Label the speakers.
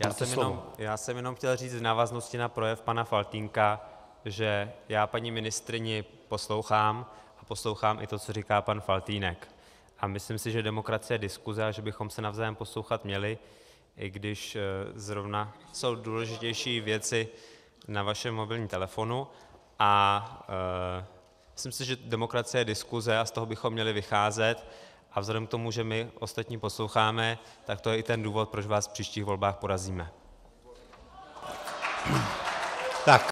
Speaker 1: Já jsem jenom chtěl říct v návaznosti na projev pana Faltýnka, že já paní ministryni poslouchám a poslouchám i to, co říká pan Faltýnek, a myslím si, že demokracie je diskuze a že bychom se navzájem poslouchat měli, i když zrovna jsou důležitější věci na vašem mobilním telefonu, a myslím si, že demokracie je diskuze a z toho bychom měli vycházet, a vzhledem k tomu, že my ostatní posloucháme, tak to je i ten důvod, proč vás v příštích volbách porazíme.